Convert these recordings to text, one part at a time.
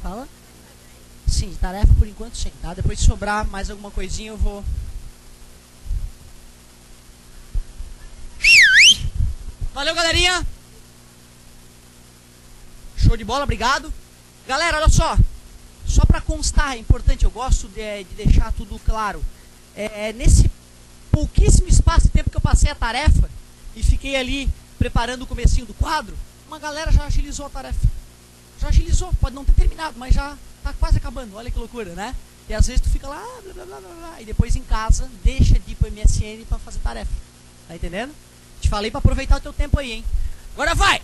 Fala. Sim, de tarefa por enquanto sim, tá? Depois se sobrar mais alguma coisinha eu vou... Valeu, galerinha! Show de bola, obrigado. Galera, olha só pra constar, é importante, eu gosto de deixar tudo claro. Nesse pouquíssimo espaço de tempo que eu passei a tarefa e fiquei ali preparando o comecinho do quadro, uma galera já agilizou a tarefa. Já agilizou, pode não ter terminado, mas já tá quase acabando, olha que loucura, né? E às vezes tu fica lá, blá, blá, blá, blá, blá, e depois em casa deixa de ir pro MSN pra fazer tarefa. Tá entendendo? Te falei pra aproveitar o teu tempo aí, hein? Agora vai!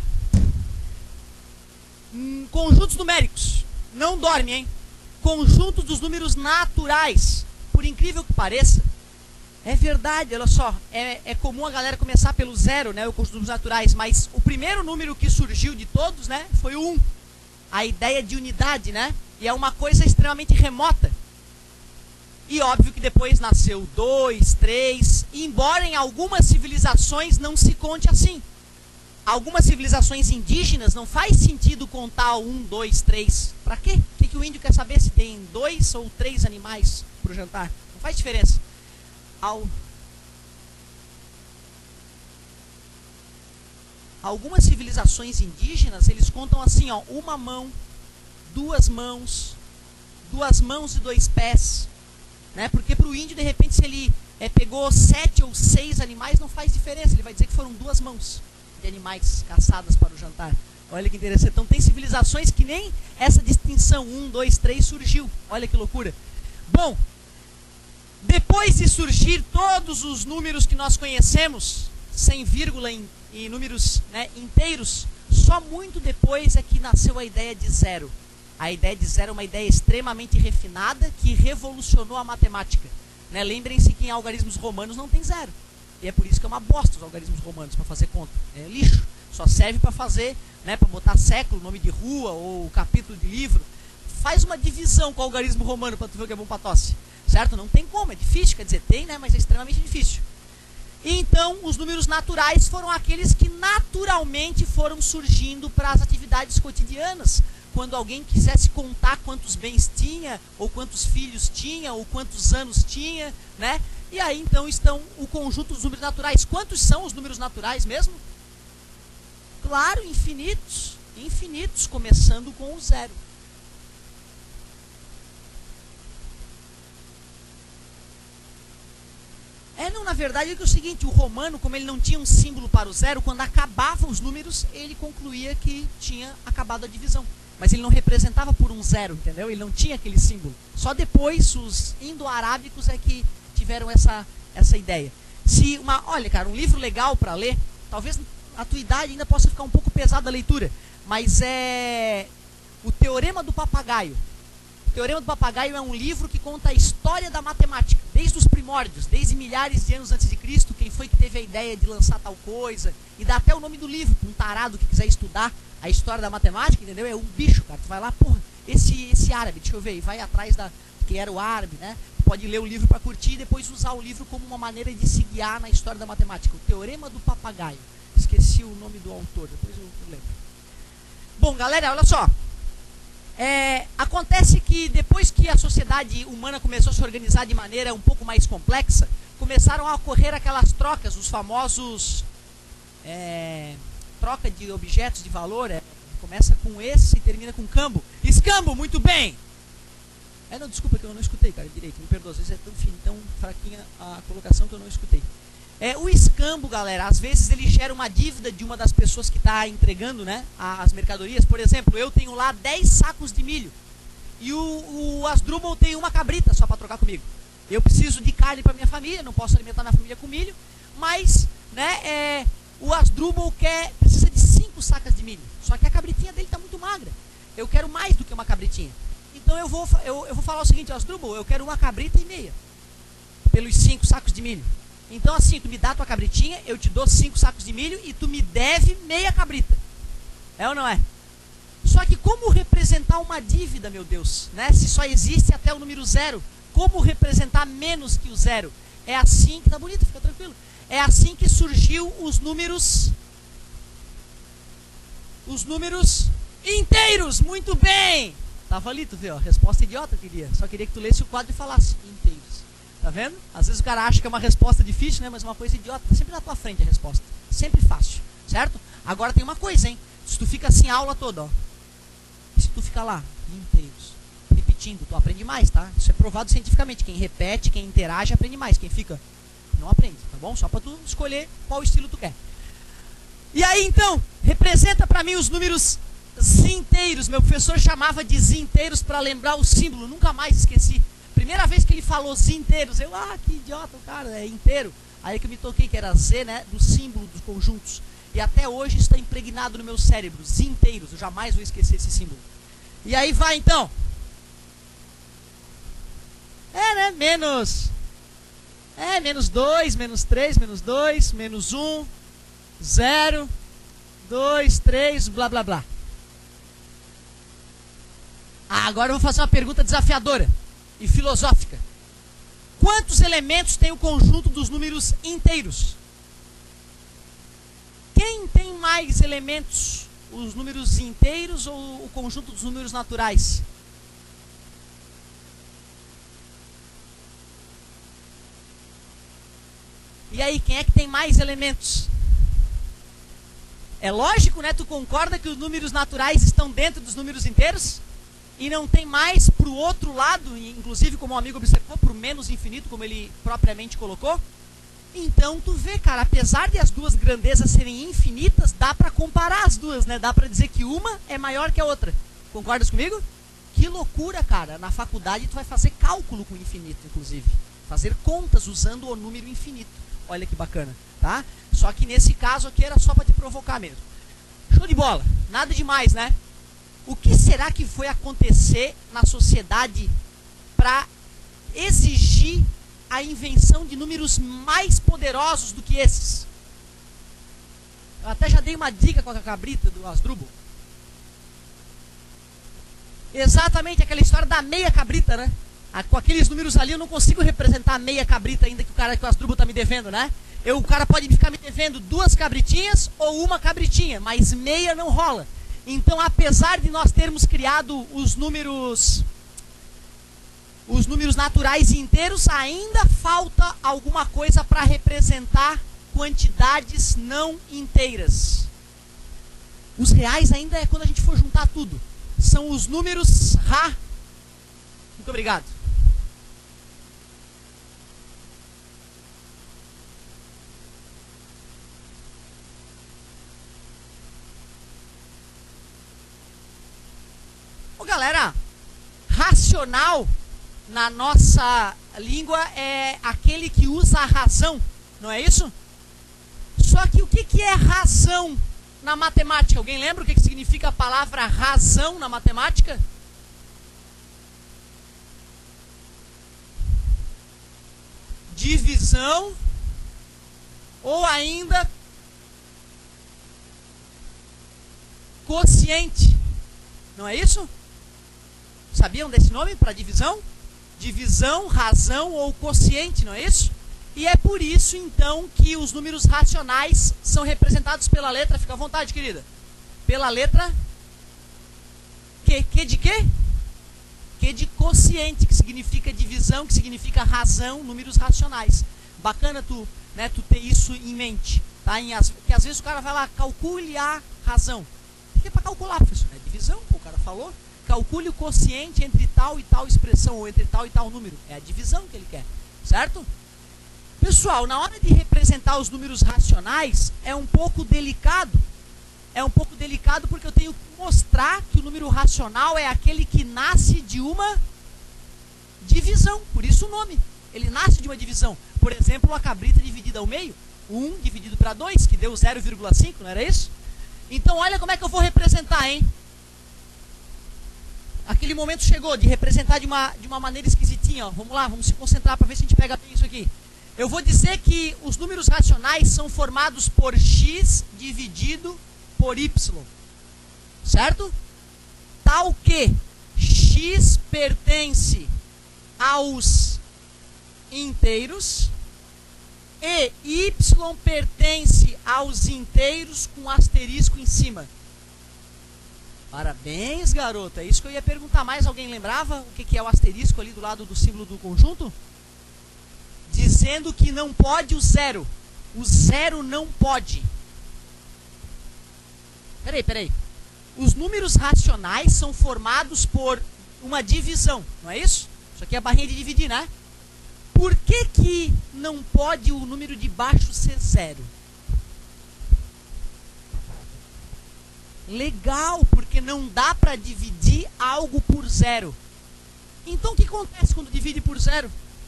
Conjuntos numéricos. Não dorme, hein? Conjuntos dos números naturais. Por incrível que pareça, é verdade, olha só. É comum a galera começar pelo 0, né? O conjunto dos números naturais. Mas o primeiro número que surgiu de todos, né? Foi o 1. A ideia de unidade, né? E é uma coisa extremamente remota. E óbvio que depois nasceu 2, 3. Embora em algumas civilizações não se conte assim. Algumas civilizações indígenas não faz sentido contar 1, 2, 3. Pra quê? O que o índio quer saber se tem 2 ou 3 animais pro jantar? Não faz diferença. Algumas civilizações indígenas, eles contam assim, ó, uma mão, duas mãos e 2 pés. Né? Porque pro índio, de repente, se ele pegou 7 ou 6 animais, não faz diferença. Ele vai dizer que foram 2 mãos de animais caçadas para o jantar. Olha que interessante. Então tem civilizações que nem essa distinção 1, 2, 3 surgiu. Olha que loucura. Bom, depois de surgir todos os números que nós conhecemos, sem vírgula em números, né, inteiros, só muito depois é que nasceu a ideia de 0. A ideia de 0 é uma ideia extremamente refinada que revolucionou a matemática. Né? Lembrem-se que em algarismos romanos não tem 0. E é por isso que é uma bosta os algarismos romanos para fazer conta. É lixo. Só serve para fazer, né, para botar século, nome de rua ou capítulo de livro. Faz uma divisão com o algarismo romano para tu ver o que é bom para tosse. Certo? Não tem como, é difícil. Quer dizer, tem, né, mas é extremamente difícil. E então, os números naturais foram aqueles que naturalmente foram surgindo para as atividades cotidianas. Quando alguém quisesse contar quantos bens tinha, ou quantos filhos tinha, ou quantos anos tinha, né? E aí então estão o conjunto dos números naturais. Quantos são os números naturais mesmo? Claro, infinitos. Infinitos, começando com o 0. Não, na verdade é que é o seguinte, o romano, como ele não tinha um símbolo para o 0, quando acabava os números, ele concluía que tinha acabado a divisão. Mas ele não representava por um 0, entendeu? Ele não tinha aquele símbolo. Só depois os indo-arábicos é que tiveram essa ideia. Olha, cara, um livro legal para ler, talvez a tua idade ainda possa ficar um pouco pesada a leitura, mas é o Teorema do Papagaio. O Teorema do Papagaio é um livro que conta a história da matemática, desde os primórdios, desde milhares de anos antes de Cristo, quem foi que teve a ideia de lançar tal coisa, e dá até o nome do livro, para um tarado que quiser estudar a história da matemática, entendeu? É um bicho, cara. Tu vai lá, porra, esse árabe, deixa eu ver, e vai atrás que era o árabe, né? Tu pode ler o livro para curtir e depois usar o livro como uma maneira de se guiar na história da matemática. O Teorema do Papagaio. Esqueci o nome do autor, depois eu lembro. Bom, galera, olha só. Acontece que depois que a sociedade humana começou a se organizar de maneira um pouco mais complexa, começaram a ocorrer aquelas trocas, os famosos troca de objetos de valor, começa com esse e termina com cambo. Escambo, muito bem! Não, desculpa que eu não escutei, cara, direito, me perdoa, às vezes é tão fraquinha a colocação que eu não escutei. O escambo, galera, às vezes ele gera uma dívida de uma das pessoas que está entregando, né, as mercadorias. Por exemplo, eu tenho lá 10 sacos de milho e o Asdrubal tem uma cabrita só para trocar comigo. Eu preciso de carne para minha família, não posso alimentar minha família com milho, mas, né, o Asdrubal precisa de 5 sacas de milho. Só que a cabritinha dele está muito magra. Eu quero mais do que uma cabritinha. Então eu vou falar o seguinte, Asdrubal, eu quero uma cabrita e meia pelos 5 sacos de milho. Então assim, tu me dá a tua cabritinha, eu te dou 5 sacos de milho e tu me deve meia cabrita. É ou não é? Só que como representar uma dívida, meu Deus? Né? Se só existe até o número 0, como representar menos que o 0? É assim que tá bonito, fica tranquilo. É assim que surgiu os números inteiros, muito bem! Tava ali, tu vê, ó, resposta idiota, queria. Só queria que tu lesse o quadro e falasse inteiros. Tá vendo? Às vezes o cara acha que é uma resposta difícil, né? Mas uma coisa idiota. Tá sempre na tua frente a resposta. Sempre fácil, certo? Agora tem uma coisa, hein? Se tu fica assim a aula toda, ó. E se tu ficar lá, inteiros, repetindo, tu aprende mais, tá? Isso é provado cientificamente. Quem repete, quem interage, aprende mais. Quem fica, não aprende, tá bom? Só pra tu escolher qual estilo tu quer. E aí, então, representa pra mim os números inteiros. Meu professor chamava de inteiros para lembrar o símbolo. Nunca mais esqueci. Primeira vez que ele falou inteiros, eu, que idiota o cara, é inteiro. Aí que eu me toquei que era Z, né, do símbolo dos conjuntos. E até hoje está impregnado no meu cérebro, inteiros. Eu jamais vou esquecer esse símbolo. E aí vai, então. Né, menos 2, menos 3, menos 2, menos 1, 0, 2, 3, blá, blá, blá. Agora eu vou fazer uma pergunta desafiadora e filosófica. Quantos elementos tem o conjunto dos números inteiros? Quem tem mais elementos? Os números inteiros ou o conjunto dos números naturais? E aí, quem é que tem mais elementos? É lógico, né? Tu concorda que os números naturais estão dentro dos números inteiros? E não tem mais para o outro lado, inclusive como o amigo observou, para o menos infinito, como ele propriamente colocou. Então tu vê, cara, apesar de as duas grandezas serem infinitas, dá para comparar as duas, né? Dá para dizer que uma é maior que a outra. Concordas comigo? Que loucura, cara. Na faculdade tu vai fazer cálculo com o infinito, inclusive. Fazer contas usando o número infinito. Olha que bacana, tá? Só que nesse caso aqui era só para te provocar mesmo. Show de bola. Nada demais, né? O que será que foi acontecer na sociedade para exigir a invenção de números mais poderosos do que esses? Eu até já dei uma dica com a cabrita do Asdrubal. Exatamente aquela história da meia cabrita, né? Com aqueles números ali eu não consigo representar a meia cabrita ainda que o Asdrubal está me devendo, né? O cara pode ficar me devendo 2 cabritinhas ou 1 cabritinha, mas meia não rola. Então, apesar de nós termos criado os números naturais inteiros, ainda falta alguma coisa para representar quantidades não inteiras. Os reais ainda é quando a gente for juntar tudo. São os números Ra. Muito obrigado. Galera, racional na nossa língua é aquele que usa a razão, não é isso? Só que o que é razão na matemática? Alguém lembra o que significa a palavra razão na matemática? Divisão ou ainda quociente, não é isso? Sabiam desse nome para divisão? Divisão, razão ou quociente, não é isso? E é por isso, então, que os números racionais são representados pela letra, fica à vontade, querida, pela letra Q de quê? Q de quociente, que significa divisão, que significa razão, números racionais. Bacana tu ter isso em mente, tá? Porque às vezes o cara vai lá, calcule a razão. O que é para calcular, professor? É divisão, o cara falou. Calcule o quociente entre tal e tal expressão, ou entre tal e tal número. É a divisão que ele quer, certo? Pessoal, na hora de representar os números racionais, é um pouco delicado. É um pouco delicado porque eu tenho que mostrar que o número racional é aquele que nasce de uma divisão. Por isso o nome. Ele nasce de uma divisão. Por exemplo, a cabrita dividida ao meio. 1 dividido para 2, que deu 0,5, não era isso? Então, olha como é que eu vou representar, hein? Aquele momento chegou de representar de uma maneira esquisitinha. Ó. Vamos lá, vamos se concentrar para ver se a gente pega bem isso aqui. Eu vou dizer que os números racionais são formados por x dividido por y. Certo? Tal que x pertence aos inteiros e y pertence aos inteiros com asterisco em cima. Parabéns, garoto. É isso que eu ia perguntar. Mais alguém lembrava o que é o asterisco ali do lado do símbolo do conjunto? Dizendo que não pode o zero. O zero não pode. Peraí. Os números racionais são formados por uma divisão, não é isso? Isso aqui é a barrinha de dividir, né? Por que não pode o número de baixo ser zero? Legal, porque não dá para dividir algo por zero. Então o que acontece quando divide por zero?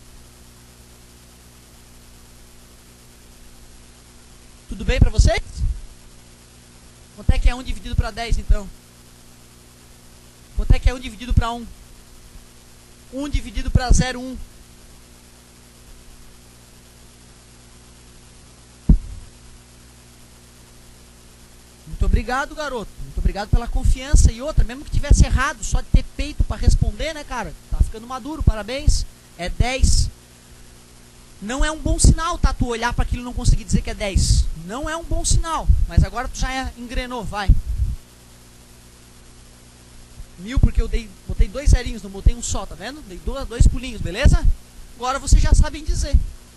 Tudo bem para vocês? Quanto é que é 1 dividido para 10 então? Quanto é que é 1 dividido para 1? 1 dividido para 0, 1. Muito obrigado, garoto. Muito obrigado pela confiança. E outra, mesmo que tivesse errado, só de ter peito para responder, né, cara? Tá ficando maduro, parabéns. É 10. Não é um bom sinal, tá? Tu olhar para aquilo e não conseguir dizer que é 10. Não é um bom sinal. Mas agora tu já engrenou, vai. 1000 porque eu botei 2 zerinhos, não botei um só, tá vendo? Dei 2 pulinhos, beleza? Agora vocês já sabem dizer.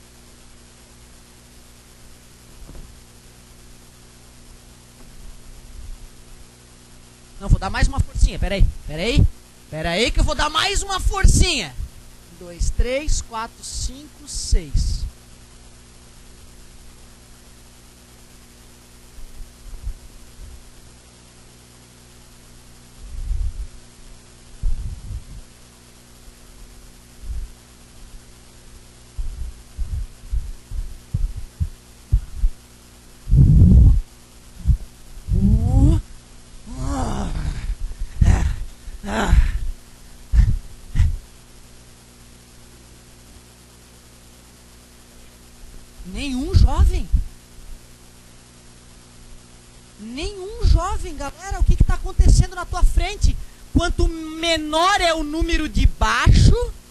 Não, vou dar mais uma forcinha, peraí que eu vou dar mais uma forcinha. 2, 3, 4, 5, 6. Nenhum jovem, galera, o que está acontecendo na tua frente? Quanto menor é o número de baixo...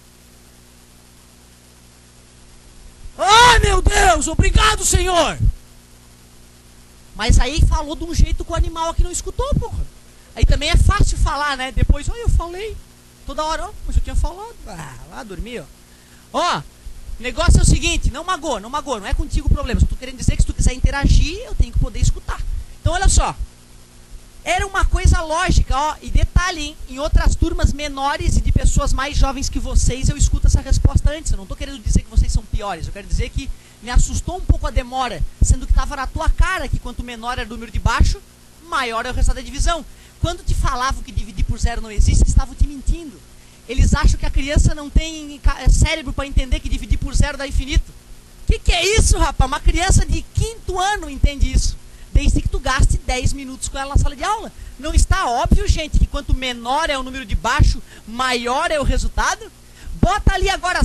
Ai, meu Deus, obrigado, Senhor! Mas aí falou de um jeito que o animal aqui não escutou, porra. Aí também é fácil falar, né? Depois, eu falei. Toda hora, mas eu tinha falado. Lá dormi, ó. O negócio é o seguinte, não magoa, não é contigo o problema. Só tô querendo dizer que se tu quiser interagir, eu tenho que poder escutar. Então, olha só. Era uma coisa lógica, ó. E detalhe, hein? Em outras turmas menores e de pessoas mais jovens que vocês, eu escuto essa resposta antes. Eu não tô querendo dizer que vocês são piores. Eu quero dizer que me assustou um pouco a demora, sendo que estava na tua cara que quanto menor era o número de baixo, maior é o resultado da divisão. Quando te falavam que dividir por zero não existe, eles estavam te mentindo. Eles acham que a criança não tem cérebro para entender que dividir por zero dá infinito. Que é isso, rapaz? Uma criança de 5º ano entende isso. Desde que tu gaste 10 minutos com ela na sala de aula. Não está óbvio, gente, que quanto menor é o número de baixo, maior é o resultado? Bota ali agora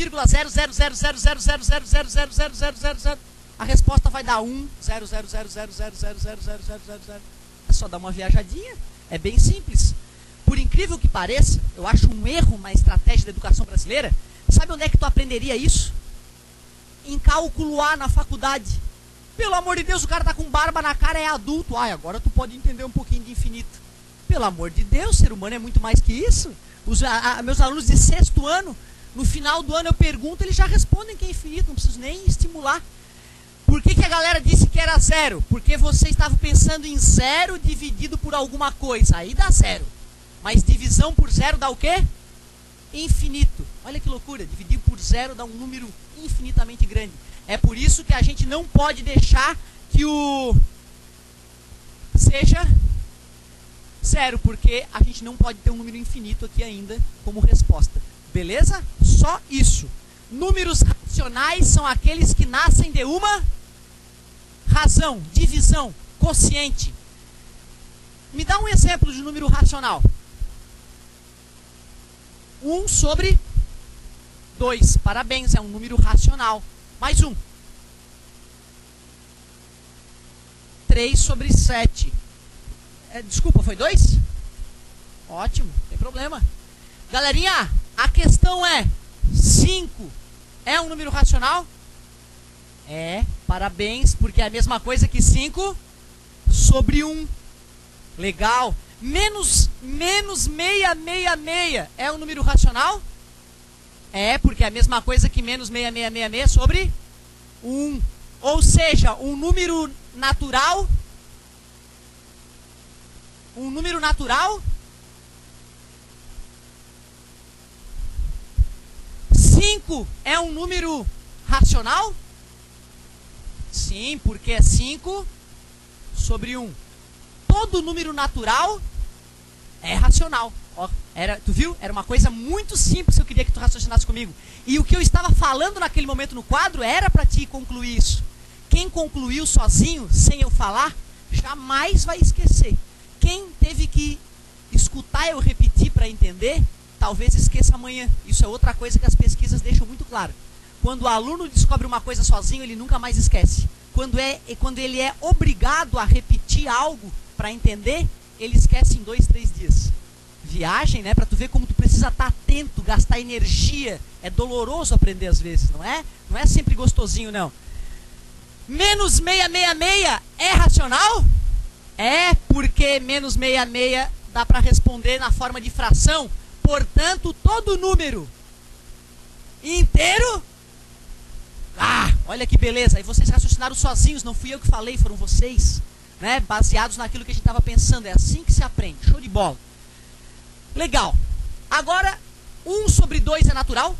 0,000000000000000. A resposta vai dar 1, 0,00000000000. É só dar uma viajadinha. É bem simples. Por incrível que pareça, eu acho um erro uma estratégia da educação brasileira. Sabe onde é que tu aprenderia isso? Em cálculo A na faculdade. Pelo amor de Deus, o cara tá com barba na cara, é adulto. Ai, agora tu pode entender um pouquinho de infinito. Pelo amor de Deus, ser humano é muito mais que isso. Meus alunos de 6º ano, no final do ano eu pergunto, eles já respondem que é infinito, não preciso nem estimular. Por que a galera disse que era zero? Porque você estava pensando em zero dividido por alguma coisa, aí dá zero. Mas divisão por zero dá o quê? Infinito. Olha que loucura, dividir por zero dá um número infinitamente grande. É por isso que a gente não pode deixar que o seja zero, porque a gente não pode ter um número infinito aqui ainda como resposta. Beleza? Só isso. Números racionais são aqueles que nascem de uma razão, divisão, quociente. Me dá um exemplo de número racional. 1 sobre 2. Parabéns, é um número racional. Mais um. 3 sobre 7. Desculpa, foi 2? Ótimo, não tem problema. Galerinha, a questão é: 5 é um número racional? É, parabéns, porque é a mesma coisa que 5 sobre 1. Legal. Menos 666 é um número racional? É, porque é a mesma coisa que menos 6666 sobre 1. Ou seja, um número natural. Um número natural. 5 é um número racional? Sim, porque é 5 sobre 1. Todo número natural é racional. Ó, tu viu? Era uma coisa muito simples que eu queria que tu raciocinasse comigo. E o que eu estava falando naquele momento no quadro era para ti concluir isso. Quem concluiu sozinho, sem eu falar, jamais vai esquecer. Quem teve que escutar eu repetir para entender, talvez esqueça amanhã. Isso é outra coisa que as pesquisas deixam muito claro. Quando o aluno descobre uma coisa sozinho, ele nunca mais esquece. Quando ele é obrigado a repetir algo para entender, ele esquece em 2, 3 dias. Viagem, né? Para tu ver como tu precisa estar atento, gastar energia. É doloroso aprender às vezes, não é? Não é sempre gostosinho, não. Menos 666 é racional? É, porque menos 66 dá para responder na forma de fração. Portanto, todo número inteiro... Ah, olha que beleza. Aí vocês raciocinaram sozinhos, não fui eu que falei, foram vocês, né? Baseados naquilo que a gente estava pensando. É assim que se aprende. Show de bola. Legal. Agora, 1 sobre 2 é natural?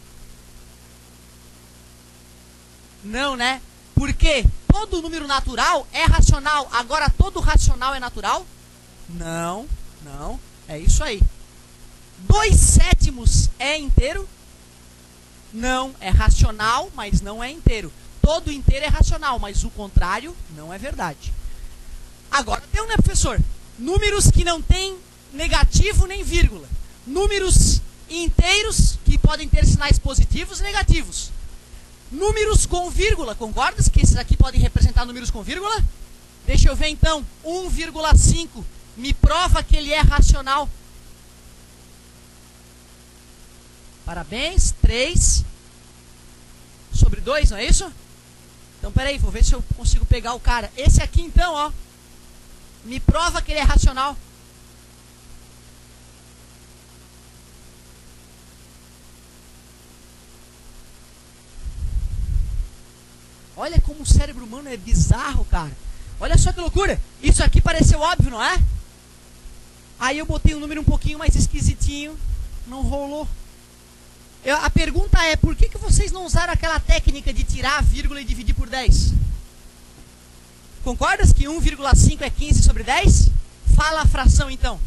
Não, né? Porque todo número natural é racional. Agora, todo racional é natural? Não, não. É isso aí. 2/7 é inteiro? Não, é racional, mas não é inteiro. Todo inteiro é racional, mas o contrário não é verdade. Agora tem, né, professor? Números que não tem negativo nem vírgula. Números inteiros que podem ter sinais positivos e negativos. Números com vírgula, concordas que esses aqui podem representar números com vírgula? Deixa eu ver então, 1,5 me prova que ele é racional. Parabéns, 3 sobre 2, não é isso? Então, peraí, vou ver se eu consigo pegar o cara. Esse aqui, então, ó, me prova que ele é racional. Olha como o cérebro humano é bizarro, cara. Olha só que loucura. Isso aqui pareceu óbvio, não é? Aí eu botei um número um pouquinho mais esquisitinho. Não rolou. A pergunta é, por que vocês não usaram aquela técnica de tirar a vírgula e dividir por 10? Concordas que 1,5 é 15 sobre 10? Fala a fração então.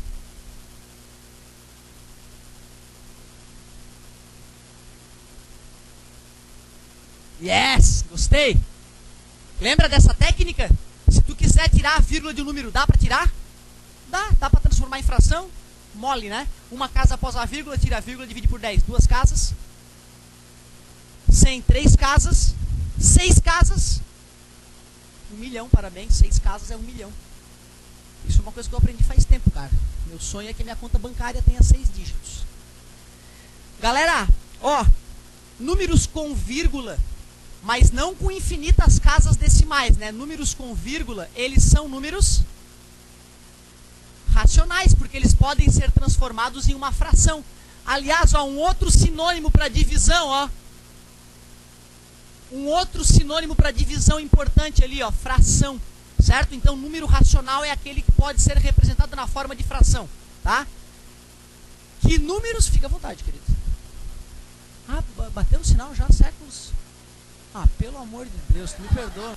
Yes, gostei. Lembra dessa técnica? Se tu quiser tirar a vírgula de um número, dá para tirar? Dá para transformar em fração? Mole, né? Uma casa após a vírgula, tira a vírgula, divide por 10. 2 casas. 100, 3 casas. 6 casas. 1 milhão, parabéns. 6 casas é 1 milhão. Isso é uma coisa que eu aprendi faz tempo, cara. Meu sonho é que a minha conta bancária tenha 6 dígitos. Galera, ó, números com vírgula, mas não com infinitas casas decimais, né? Números com vírgula, eles são números racionais, porque eles podem ser transformados em uma fração. Aliás, ó, um outro sinônimo para divisão, ó. Um outro sinônimo para divisão importante ali, ó, fração, certo? Então, número racional é aquele que pode ser representado na forma de fração, tá? Que números... Fica à vontade, querido. Ah, bateu o sinal já há séculos. Ah, pelo amor de Deus, me perdoa.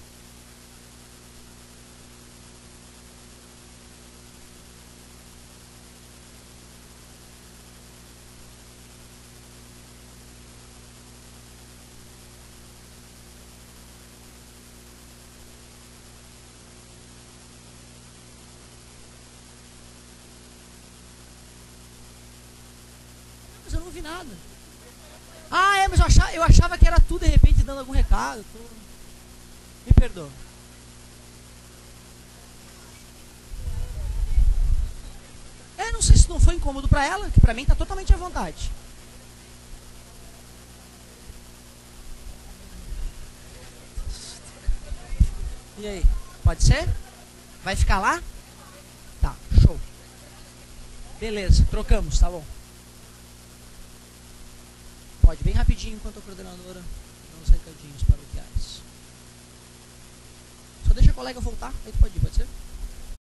Mas eu não ouvi nada. Ah, é, mas eu achava que era tu, de repente, dando algum recado. Me perdoa. Não sei se não foi incômodo pra ela, que pra mim tá totalmente à vontade. E aí, pode ser? Vai ficar lá? Tá, show. Beleza, trocamos, tá bom. Pode, bem rapidinho enquanto a coordenadora dá uns recadinhos paroquiais. Só deixa a colega voltar, aí tu pode ir, pode ser?